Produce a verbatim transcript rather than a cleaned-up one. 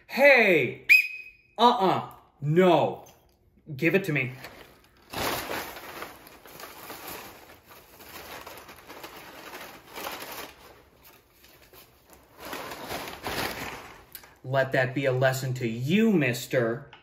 Hey! Uh-uh. No. Give it to me. Let that be a lesson to you, mister.